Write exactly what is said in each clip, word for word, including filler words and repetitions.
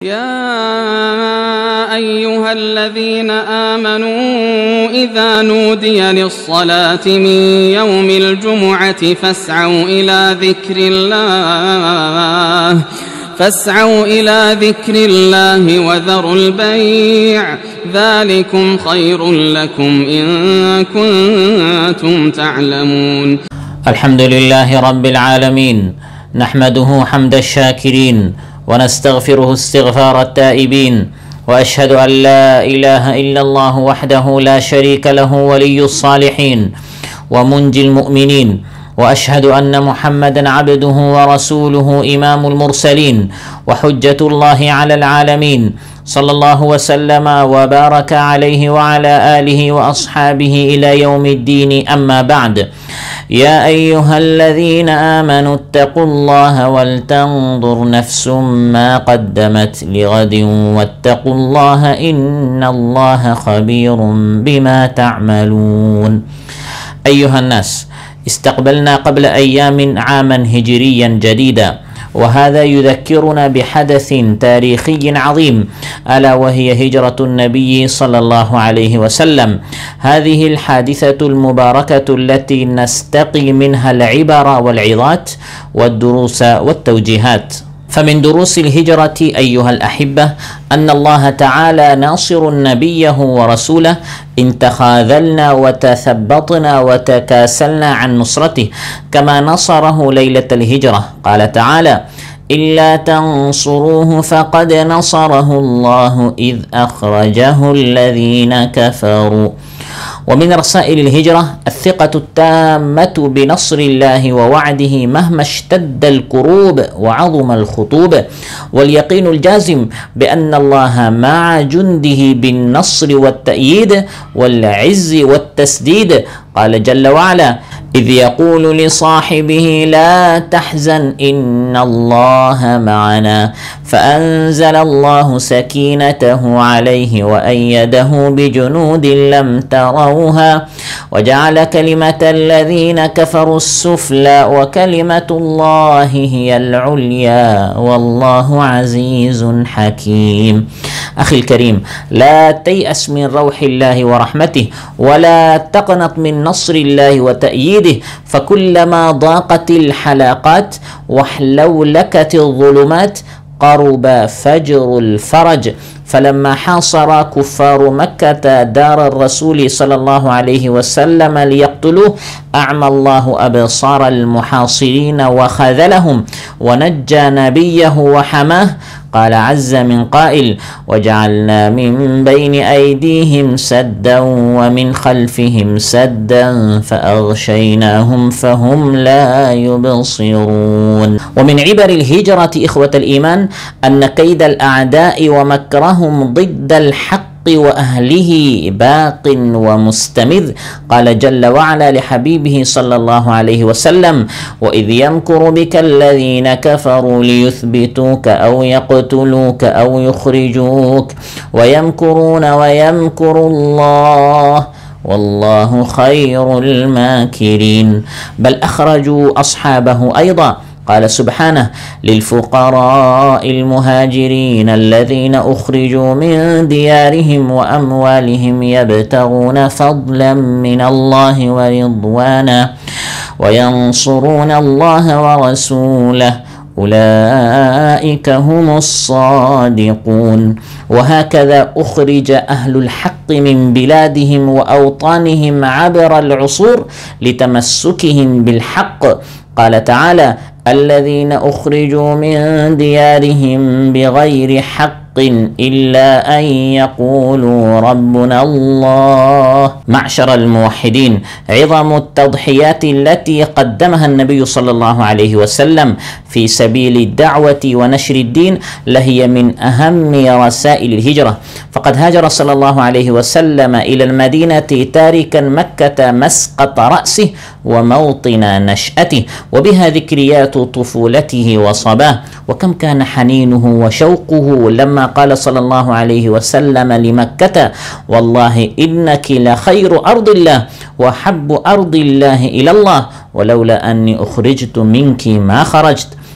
يا أيها الذين آمنوا إذا نودي للصلاة من يوم الجمعة فاسعوا إلى ذكر الله فاسعوا إلى ذكر الله وذروا البيع ذلكم خير لكم إن كنتم تعلمون. الحمد لله رب العالمين، نحمده حمد الشاكرين ونستغفره استغفار التائبين، وأشهد أن لا إله إلا الله وحده لا شريك له ولي الصالحين ومنجي المؤمنين، وأشهد أن محمدا عبده ورسوله إمام المرسلين وحجة الله على العالمين، صلى الله وسلم وبارك عليه وعلى آله وأصحابه إلى يوم الدين. أما بعد، يا أيها الذين آمنوا اتقوا الله ولتنظر نفس ما قدمت لغد واتقوا الله إن الله خبير بما تعملون. أيها الناس، استقبلنا قبل أيام عاما هجريا جديدا، وهذا يذكرنا بحدث تاريخي عظيم، ألا وهي هجرة النبي صلى الله عليه وسلم. هذه الحادثة المباركة التي نستقي منها العبر والعظات والدروس والتوجيهات. فمن دروس الهجرة أيها الأحبة أن الله تعالى ناصر نبيه ورسوله إن تخاذلنا وتثبطنا وتكاسلنا عن نصرته، كما نصره ليلة الهجرة. قال تعالى: إلا تنصروه فقد نصره الله إذ أخرجه الذين كفروا. ومن رسائل الهجرة الثقة التامة بنصر الله ووعده مهما اشتد الكروب وعظم الخطوب، واليقين الجازم بأن الله مع جنده بالنصر والتأييد والعز والتسديد. قال جل وعلا: إذ يقول لصاحبه لا تحزن إن الله معنا، فأنزل الله سكينته عليه وأيده بجنود لم تروها وجعل كلمة الذين كفروا السفلى وكلمة الله هي العليا والله عزيز حكيم. أخي الكريم، لا تيأس من روح الله ورحمته، ولا تقنط من نصر الله وتأييده، فكلما ضاقت الحلاقات وحلولكت الظلمات قرب فجر الفرج. فلما حاصر كفار مكة دار الرسول صلى الله عليه وسلم ليقتلوه أعمى الله أبصار المحاصرين وخذلهم ونجى نبيه وحماه. قال عز من قائل: وجعلنا من بين أيديهم سدا ومن خلفهم سدا فأغشيناهم فهم لا يبصرون. ومن عبر الهجرة إخوة الإيمان أن كيد الأعداء ومكرهم ضد الحق وأهله باق ومستمر. قال جل وعلا لحبيبه صلى الله عليه وسلم: وإذ يمكر بك الذين كفروا ليثبتوك أو يقتلوك أو يخرجوك ويمكرون ويمكر الله والله خير الماكرين. بل أخرجوا أصحابه أيضا. قال سبحانه: للفقراء المهاجرين الذين أخرجوا من ديارهم وأموالهم يبتغون فضلا من الله ورضوانا وينصرون الله ورسوله أولئك هم الصادقون. وهكذا أخرج أهل الحق من بلادهم وأوطانهم عبر العصور لتمسكهم بالحق. قال تعالى: الذين أخرجوا من ديارهم بغير حق إلا أن يقولوا ربنا الله. معشر الموحدين، عظم التضحيات التي قدمها النبي صلى الله عليه وسلم في سبيل الدعوة ونشر الدين لهي من أهم رسائل الهجرة. فقد هاجر صلى الله عليه وسلم إلى المدينة تاركا مكة مسقط رأسه وموطن نشأته، وبها ذكريات طفولته وصباه. وكم كان حنينه وشوقه لما قال صلى الله عليه وسلم لمكة: والله إنك لخير أرض الله وحب أرض الله إلى الله ولولا أني أخرجت منك ما خرجت.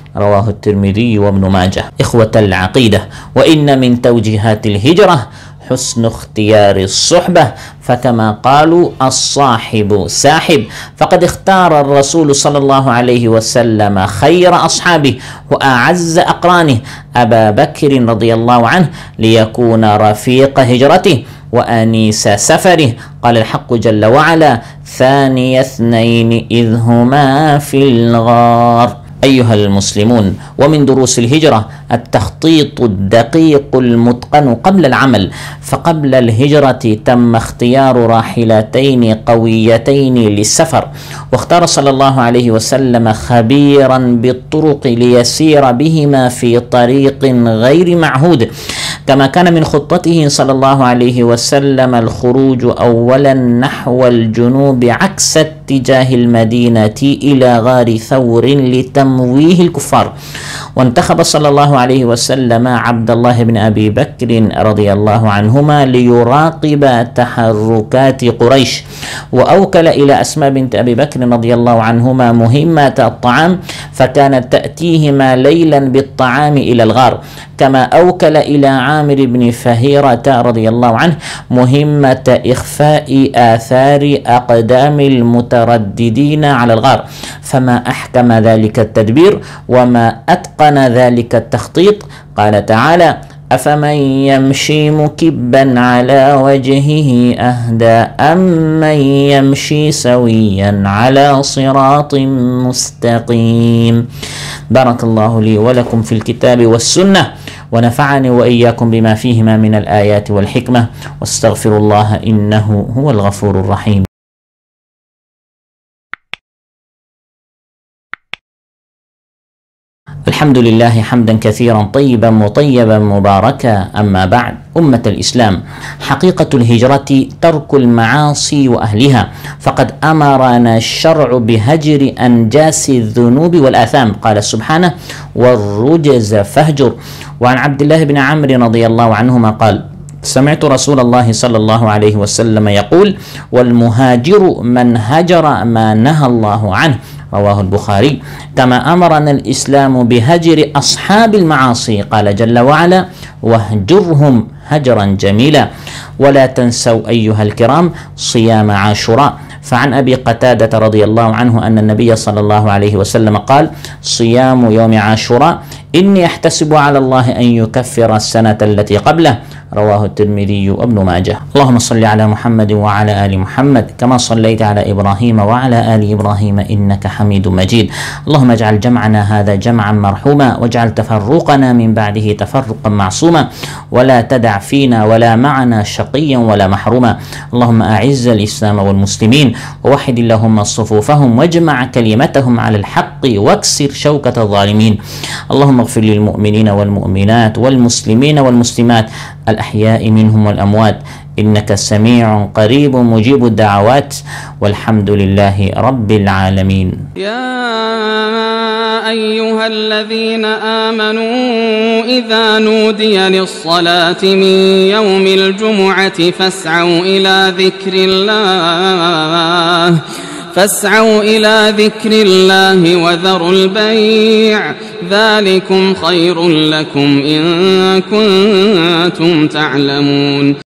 رواه الترمذي وابن ماجه. إخوة العقيدة، وإن من توجيهات الهجرة حسن اختيار الصحبة، فكما قالوا الصاحب ساحب، فقد اختار الرسول صلى الله عليه وسلم خير أصحابه وأعز أقرانه أبا بكر رضي الله عنه ليكون رفيق هجرته وأنيس سفره. قال الحق جل وعلا: ثاني اثنين إذ هما في الغار. أيها المسلمون، ومن دروس الهجرة التخطيط الدقيق المتقن قبل العمل، فقبل الهجرة تم اختيار راحلتين قويتين للسفر، واختار صلى الله عليه وسلم خبيرا بالطرق ليسير بهما في طريق غير معهود، كما كان من خطته صلى الله عليه وسلم الخروج أولا نحو الجنوب عكس اتجاه المدينة إلى غار ثور لتمويه الكفار، وانتخب صلى الله عليه وسلم عبد الله بن أبي بكر رضي الله عنهما ليراقب تحركات قريش، وأوكل إلى أسماء بنت أبي بكر رضي الله عنهما مهمة الطعام، فكانت تأتيهما ليلا بالطعام إلى الغار، كما أوكل إلى عامر بن فهيرة رضي الله عنه مهمة إخفاء آثار أقدام المترددين على الغار. فما أحكم ذلك التدبير وما أتقن ذلك التخطيط. قال تعالى: أفمن يمشي مكبا على وجهه أهدى أمن يمشي سويا على صراط مستقيم. بارك الله لي ولكم في الكتاب والسنة، ونفعني وإياكم بما فيهما من الآيات والحكمة، واستغفر الله إنه هو الغفور الرحيم. الحمد لله حمدا كثيرا طيبا مطيبا مباركا، أما بعد. أمة الإسلام، حقيقة الهجرة ترك المعاصي وأهلها، فقد أمرنا الشرع بهجر أنجاس الذنوب والآثام، قال سبحانه: والرجز فاهجر. وعن عبد الله بن عمرو رضي الله عنهما قال: سمعت رسول الله صلى الله عليه وسلم يقول: والمهاجر من هجر ما نهى الله عنه، رواه البخاري. كما أمرنا الإسلام بهجر أصحاب المعاصي، قال جل وعلا: واهجرهم هجرا جميلا. ولا تنسوا أيها الكرام صيام عاشوراء، فعن أبي قتادة رضي الله عنه أن النبي صلى الله عليه وسلم قال: صيام يوم عاشوراء إني أحتسب على الله أن يكفر السنة التي قبله، رواه الترمذي وابن ماجه. اللهم صل على محمد وعلى آل محمد كما صليت على إبراهيم وعلى آل إبراهيم إنك حميد مجيد. اللهم اجعل جمعنا هذا جمعا مرحوما، واجعل تفرقنا من بعده تفرقا معصوما، ولا تدع فينا ولا معنا شقيا ولا محروما. اللهم أعز الإسلام والمسلمين، ووحد اللهم صفوفهم، واجمع كلمتهم على الحق، واكسر شوكة الظالمين. اللهم اغفر للمؤمنين والمؤمنات والمسلمين والمسلمات الأحياء منهم والأموات، إنك سميع قريب مجيب الدعوات، والحمد لله رب العالمين. يا أيها الذين آمنوا إذا نودي للصلاة من يوم الجمعة فاسعوا إلى ذكر الله فاسعوا إلى ذكر الله وذروا البيع، ذلكم خير لكم إن كنتم تعلمون.